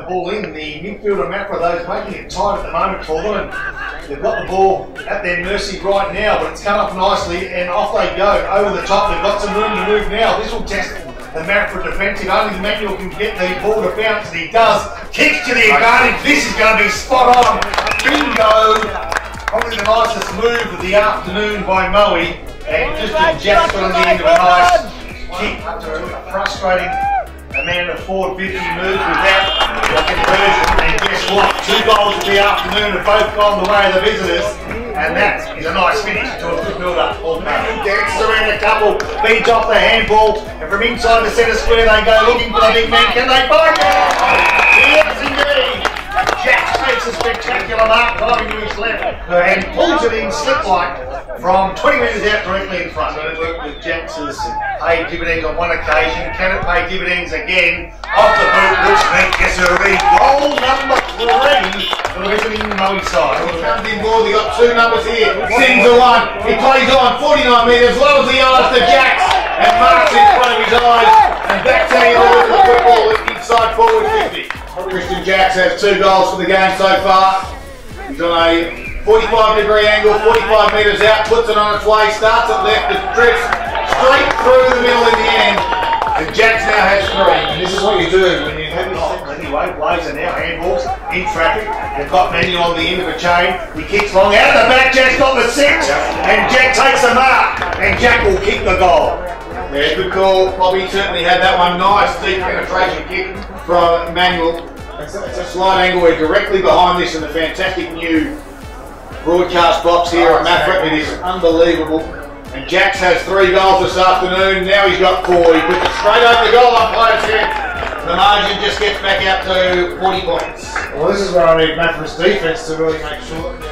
ball in. The midfielder Mapra, though, is making it tight at the moment for them. And they've got the ball at their mercy right now, but it's come up nicely and off they go over the top. They've got some room to move now. This will test the Mapra defence. If only Manuel can get the ball to bounce, and he does. Kicks to the advantage. This is going to be spot on. Bingo! Probably the nicest move of the afternoon by Moe. And just as Jack's got on the end of a nice kick to a frustrating Amanda Ford 50 moves with that conversion. And guess what? 2 goals of the afternoon have both gone the way of the visitors. And that is a nice finish to a good build-up. Dances around a couple, beats off the handball, and from inside the centre square they go looking for the big man. Can they find it? Yes, indeed. Jack takes a spectacular mark, diving to his left, and pulls it in slip-like from 20 metres out directly in front. So it worked with Jack's paid dividends on one occasion. Can it pay dividends again? Off the boot, Will Smith gets a read. Goal number 3 for the visiting Moe side. He comes in board, they got 2 numbers here. Sends a 1. He plays on 49 metres, lowers the yards to Jacks, and marks in front of his eyes, and back to the football inside forward 50. Christian Jacks has 2 goals for the game so far. He's on a 45-degree angle, 45 metres out, puts it on its way, starts at left, it drifts straight through the middle in the end, and Jacks now has 3. And this is what you do when you have anyway, Blazer now handballs in traffic. They've got Manuel on the end of a chain. He kicks long out of the back. Jack's got the 6, and Jack takes a mark, and Jack will kick the goal. Yeah, good call. Bobby certainly had that one. Nice deep penetration kick from Manuel. It's a slight angle. We're directly behind this in the fantastic new broadcast box here at Mapra. It is unbelievable. And Jacks has 3 goals this afternoon. Now he's got 4. He puts it straight over the goal line player's head. The margin just gets back out to 40 points. Well, this is where I need Mapra's defence to really make sure